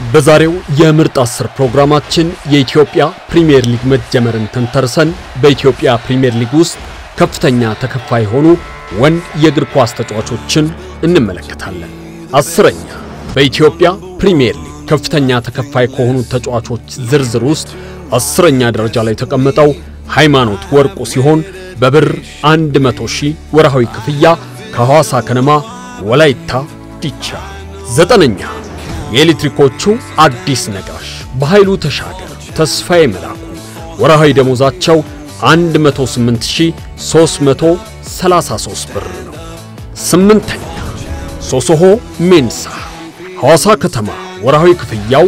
በዛሬው የምርጥ 10 ፕሮግራማችን የኢትዮጵያ ፕሪሚየር ሊግ መጀመርን ተንተርሰን በኢትዮጵያ ፕሪሚየር ሊግ ውስጥ ከፍተኛ ተከፋይ ሆኑ ወንድ የእግር ኳስ ተጫዋቾችን እንመለከታለን። 10ኛ በኢትዮጵያ ፕሪሚየር ሊግ ከፍተኛ ተከፋይ ከሆኑ ተጫዋቾች ዝርዝር ውስጥ 10ኛ ደረጃ ላይ ተቀመጠው ሃይማኖት ወርቁ ሲሆን በብር 100,000 ወርሃዊ ክፍያ ከሐዋሳ ከነማ ወላይታ ዲቻ። 9ኛ የኤሌክትሪኮቹ አዲስ ነጋሽ በኃይሉ ተሻገር ተስፋዬ መላኩ ወርሃዊ ደሞዛቸው 108,333 ብር ነው። 8ኛ ሶሶሆ ሜንሳ ሐዋሳ ከተማ ወርሃዊ ክፍያው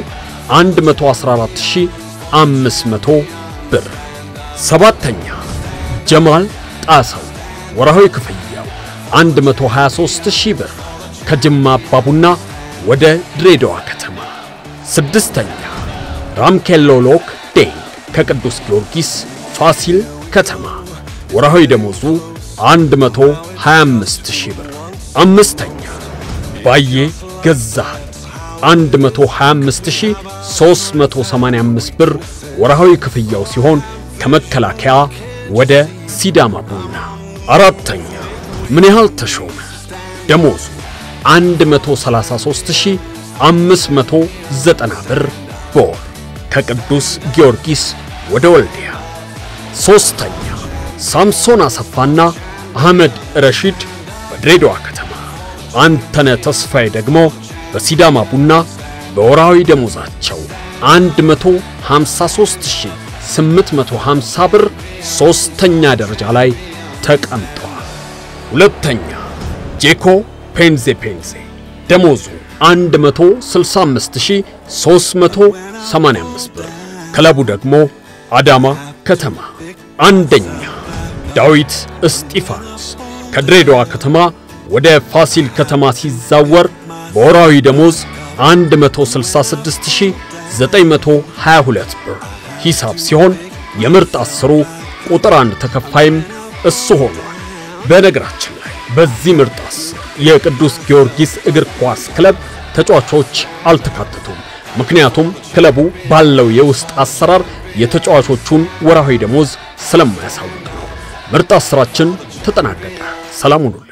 114,500 ብር። 7ኛ ጀማል ጣሰው ወርሃዊ ክፍያው 123,000 ብር ከጅማ አባቡና ወደ ድሬዳዋ ከተማ። 6ኛ ራምኬሎሎክ ዴንግ ከቅዱስ ጊዮርጊስ ፋሲል ከተማ ወርሃዊ ደሞዙ 125,000 ብር። 5ኛ ባዬ ገዛኸኝ 125,385 ብር ወርሃዊ ክፍያው ሲሆን ከመከላከያ ወደ ሲዳማ ቡና። 4ኛ ምን ያህል ተሾመ ደሞዙ 133,590 ብር በወር ከቅዱስ ጊዮርጊስ ወደ ወልዲያ። 3ኛ ሳምሶን አሰፋና አህመድ ረሺድ በድሬዳዋ ከተማ አንተነ ተስፋዬ ደግሞ በሲዳማ ቡና በወርሃዊ ደሞዛቸው 153,850 ብር 3ኛ ደረጃ ላይ ተቀምጠዋል። 2ኛ ጄኮ ፔንዜ ደሞዙ 165,385 ብር ክለቡ ደግሞ አዳማ ከተማ። 1ኛ ዳዊት እስጢፋኖስ ከድሬዳዋ ከተማ ወደ ፋሲል ከተማ ሲዛወር በወርሃዊ ደሞዝ 166,922 ብር ሂሳብ ሲሆን የምርጥ 10 ቁጥር 1 ተከፋይም እሱ ሆኗል። በነገራችን ላይ በዚህ ምርጥ 10 የቅዱስ ጊዮርጊስ እግር ኳስ ክለብ ተጫዋቾች አልተካተቱም። ምክንያቱም ክለቡ ባለው የውስጥ አሰራር የተጫዋቾቹን ወርሃዊ ደሞዝ ስለማያሳውቅ ነው። ምርጥ 10ችን ተጠናቀቀ። ሰላም ሁኑ።